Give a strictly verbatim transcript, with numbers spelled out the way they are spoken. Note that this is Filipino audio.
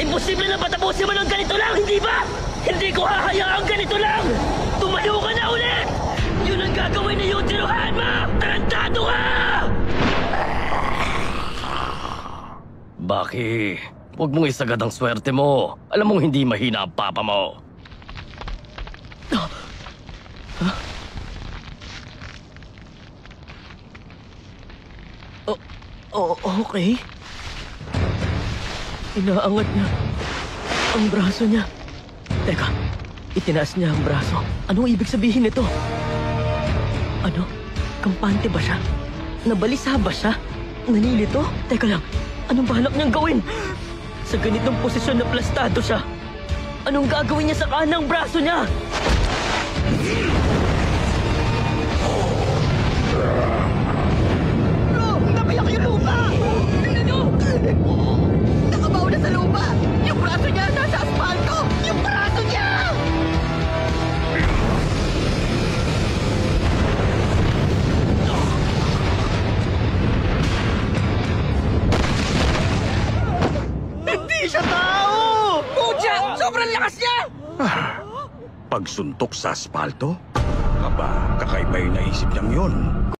Imposible na patapusin mo ng ganito lang, hindi ba? Hindi ko hahayaang ganito lang! Tumayo ka na ulit! Yun ang gagawin ni Yujiro Hanma! Tarantado ka! Baki, huwag mong isagad ang swerte mo. Alam mong hindi mahina ang papa mo. Huh? Oh, oh, okay. Inaangat niya ang braso niya. Teka, itinaas niya ang braso. Anong ibig sabihin nito? Ano? Kampante ba siya? Nabalisa ba siya? Nanilito? Teka lang, anong balak niyang gawin? Sa ganitong posisyon na plastado siya, anong gagawin niya sa kanang braso niya? Bro, napayak yung lupa! Tingnan niyo! Nakabaw na sa lupa! Yung braso niya nasa asfalto! Yung braso niya! Hindi siya tao! Pucha! Sobrang lakas niya! Pagsuntok sa asfalto? Aba, kakaiba yung naisip niyang yun.